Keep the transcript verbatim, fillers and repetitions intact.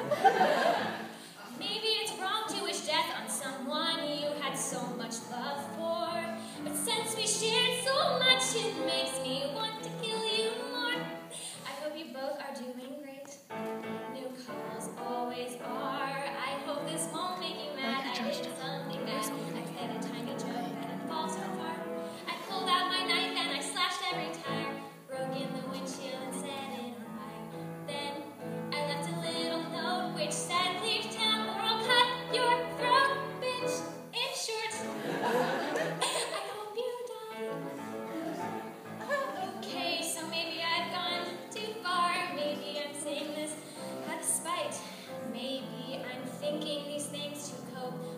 Maybe it's wrong to wish death on someone you had so much love for, but since we shared so much, it makes me want to kill you more. I hope you both are doing great. New couples always are. I hope this won't make you mad. I did something bad. I said a tiny joke that involved so far. I pulled out my knife and I slashed every tire, broke in the windshield and set it on fire. Then I left a little note which said, "Leave town or I'll cut your throat, bitch." In short, I hope you die. Okay, so maybe I've gone too far. Maybe I'm saying this out of spite. Maybe I'm thinking these things to cope